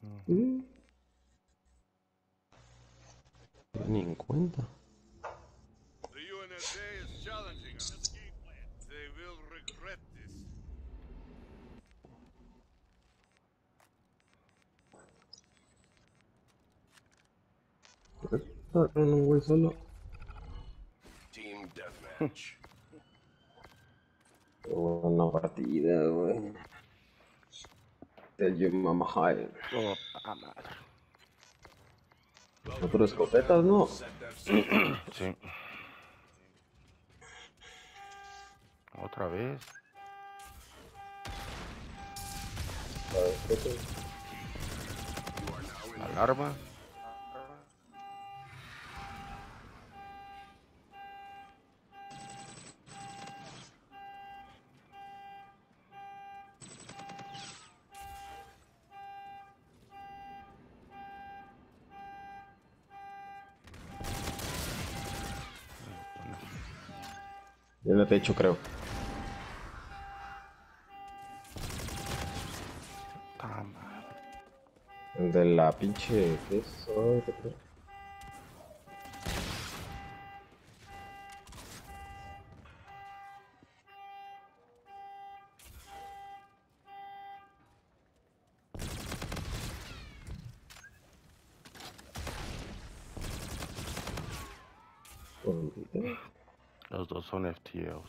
Mm, Ni en cuenta. The UNSA is challenging us. They will regret this. No, güey, solo. Team deathmatch. Una partida, güey. Del Mama High. Puta madre. Otras escopetas, ¿no? Sí. Otra vez. Alarma. Ya en el techo, creo. Puta madre. El de la pinche. ¿Qué es? Ay, qué pedo. Los dos son FTLs.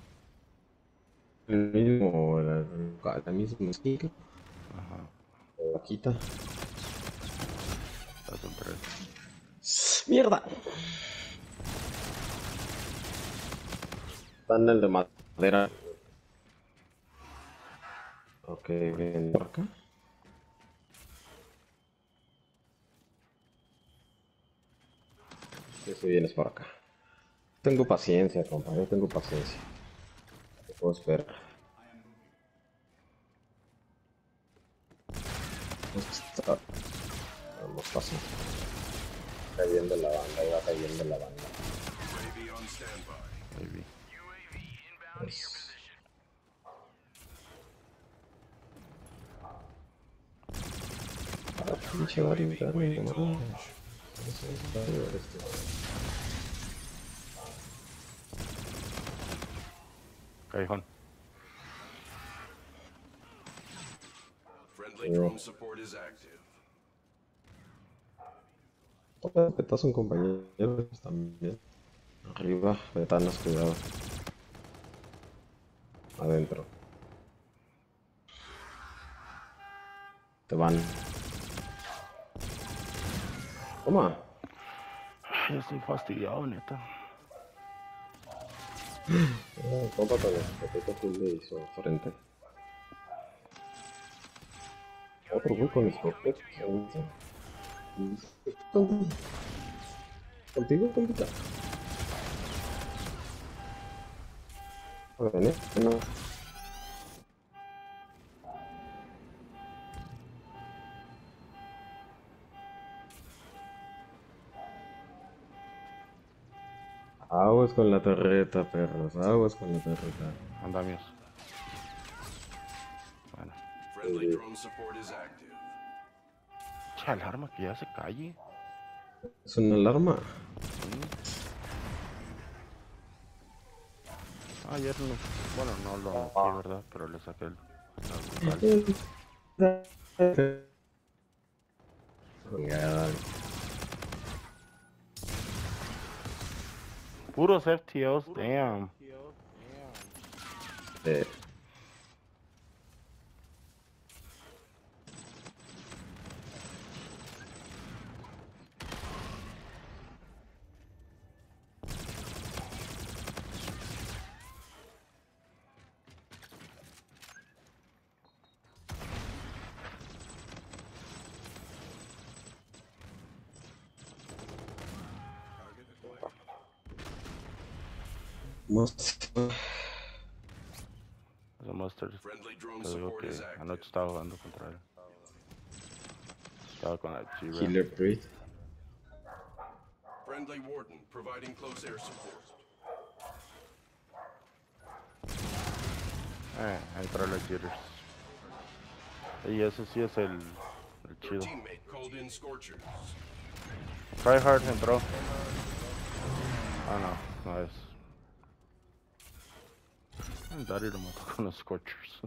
El mismo, la misma skill. Ajá. Vaquita. Ya son tres. ¡Mierda! Está en el de madera. Ok, ven por acá. Sí, si vienes por acá. Tengo paciencia, compa, yo tengo paciencia. Te puedo esperar. Vamos fácil. Cayendo la banda, iba cayendo la banda. UAV on standby. Maybe. Pues, pinche Darío, Waiting to camarada. launch. Callejón. Friendly drone support is active. Toca petazo en compañeros también. Arriba, ventanas, cuidado. Adentro. Te van. Toma. Ay, estoy fastidiado, neta. Compa con el escopeta full le hizo frente. Otro güey con escopeta. Contigo, compita. Ven, no. Aguas con la torreta, perros. Aguas con la torreta. Andamios. Bueno. Friendly drone support is active. Che, alarma que ya se calle. Es una alarma. Ayer no. Bueno, no lo metí, ¿verdad? Pero le saqué el. Ya, Puros FTLs, damn. eh, Ese Mustard. Friendly drone Te digo support que is active. anoche estaba jugando contra él. Estaba con la G-Ram. Killer Breed. Friendly Warden providing close air support. Ahí para los jitters. Y ese sí es el El chido. Teammate called in Scorchers. Tryhard entró. Ah, no, no es. Daddy lo mató con los Scorchers.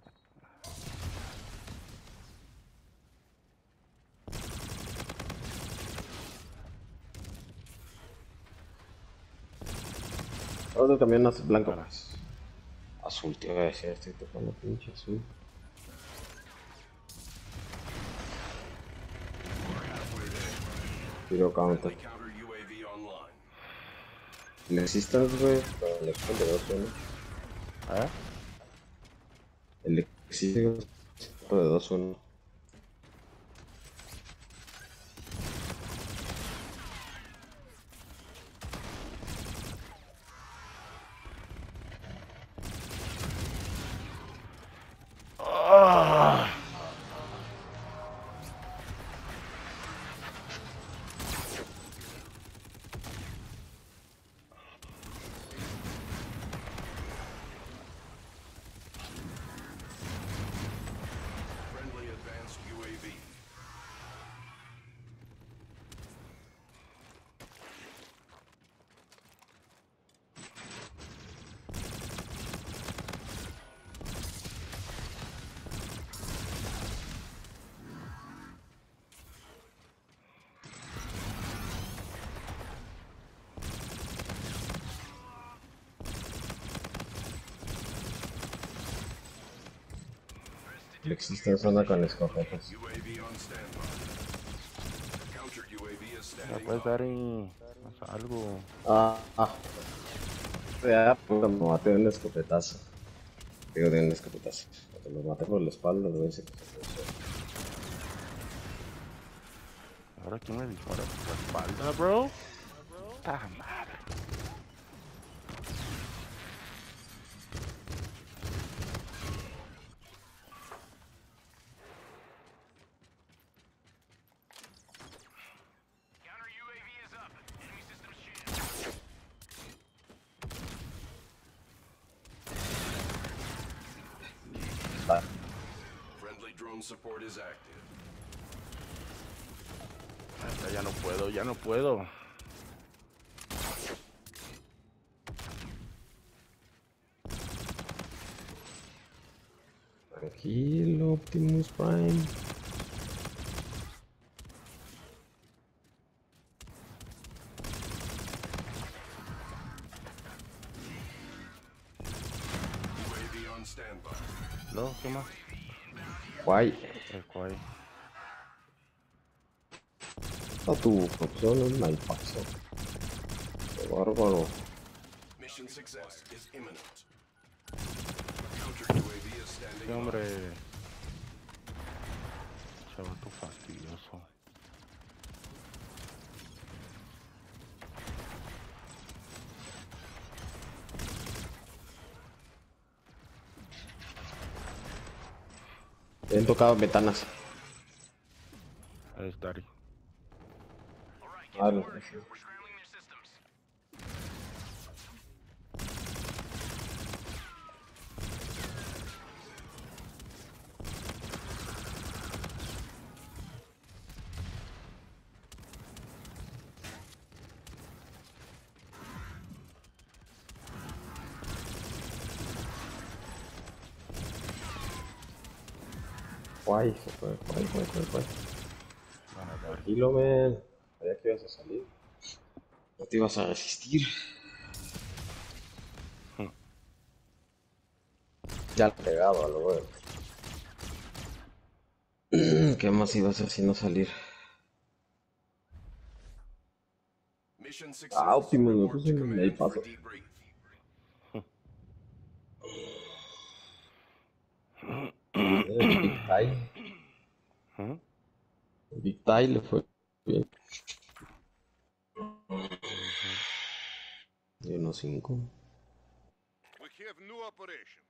Ahora también es blanco. Ahora. Pues. Azul, te iba a decir, estoy tocando pinche azul. Tiro counter. Counter UAV online. ¿Le existas, güey? El existe de 2-1. ¿Eh? El existe de 2-1. Friendly advanced UAV. El existe anda con escopetas. UAV on standby. Counter UAV is ¿Me standing puedes by. dar y... o sea, algo? Ah. Ya, pues me maté de un escopetazo. Digo, de un escopetazo. Cuando lo maté por la espalda, lo hice. ¿Ahora quién me dispara por la espalda, bro? Ah, madre. Friendly drone support is active. Ya no puedo, ya no puedo. Tranquilo, Optimus Prime. UAV on standby. ¿Lo? ¿Qué más? Guay. El cual. A tu opción es mal paso. Qué bárbaro. Mission success is imminent. Counter UAV is standing Sí, by. hombre. Chaval, fastidioso. He tocado ventanas. Es Daddy. Ah, guay, se fue, guay. Tranquilo, men. Sabía que ibas a salir. No te ibas a resistir. Ya lo pegaba, lo bueno. ¿Qué más ibas a hacer si no salir? Mission success. Ah, Optimus, me Report puse to en el command for paso. debrief. Big Ty. ¿Mm? Big Ty le fue bien. Y 1-5. We have new operation.